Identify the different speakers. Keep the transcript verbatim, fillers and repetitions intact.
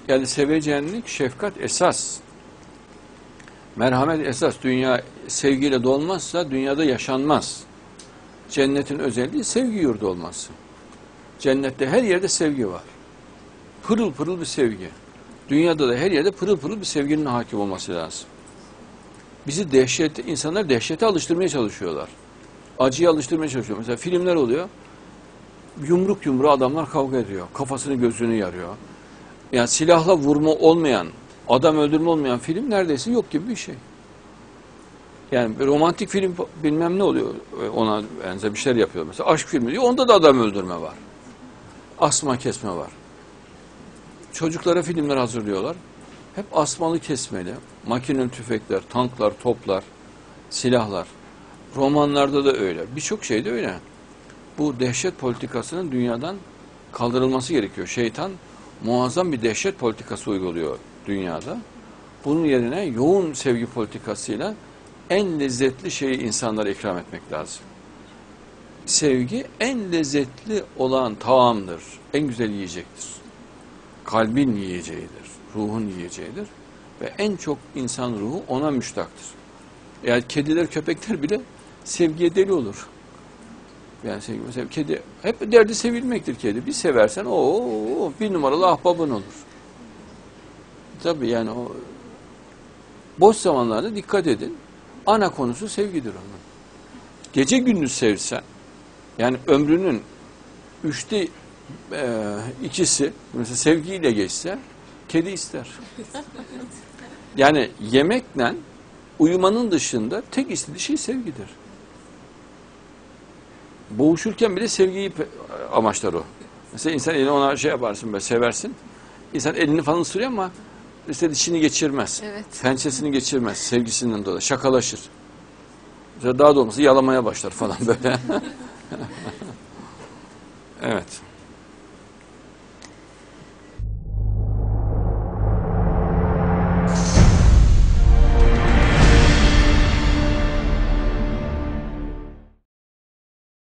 Speaker 1: Yani sevecenlik, şefkat esas. Merhamet esas. Dünya sevgiyle dolmazsa dünyada yaşanmaz. Cennetin özelliği sevgi yurdu olması. Cennette her yerde sevgi var. Pırıl pırıl bir sevgi. Dünyada da her yerde pırıl pırıl bir sevginin hakim olması lazım. Bizi dehşet, insanlar dehşete alıştırmaya çalışıyorlar. Acıya alıştırmaya çalışıyor. Mesela filmler oluyor. Yumruk yumruğa adamlar kavga ediyor. Kafasını gözünü yarıyor. Yani silahla vurma olmayan, adam öldürme olmayan film neredeyse yok gibi bir şey. Yani bir romantik film bilmem ne oluyor. Ona benzer bir şeyler yapıyor. Mesela aşk filmi diyor. Onda da adam öldürme var. Asma kesme var. Çocuklara filmler hazırlıyorlar. Hep asmalı kesmeli. Makineli tüfekler, tanklar, toplar, silahlar. Romanlarda da öyle. Birçok şey de öyle. Bu dehşet politikasının dünyadan kaldırılması gerekiyor. Şeytan muazzam bir dehşet politikası uyguluyor dünyada. Bunun yerine yoğun sevgi politikasıyla en lezzetli şeyi insanlara ikram etmek lazım. Sevgi en lezzetli olan taamdır. En güzel yiyecektir. Kalbin yiyeceğidir. Ruhun yiyeceğidir. Ve en çok insan ruhu ona müştaktır. Yani kediler, köpekler bile sevgiye deli olur. Yani sevgi, mesela kedi, hep derdi sevilmektir kedi. Bir seversen o bir numaralı ahbabın olur. Tabii yani o boş zamanlarda dikkat edin. Ana konusu sevgidir onun. Gece gündüz sevsen, yani ömrünün üçte e, ikisi mesela sevgiyle geçse, kedi ister. Yani yemekle uyumanın dışında tek istediği şey sevgidir. Boğuşurken bile sevgiyi amaçlar o. Mesela insan elini ona şey yaparsın, böyle seversin. İnsan elini falan ısırıyor ama işte dişini geçirmez.
Speaker 2: Evet.
Speaker 1: Pençesini geçirmez sevgisinden dolayı. Şakalaşır. Mesela daha da olmasa yalamaya başlar falan böyle. Evet.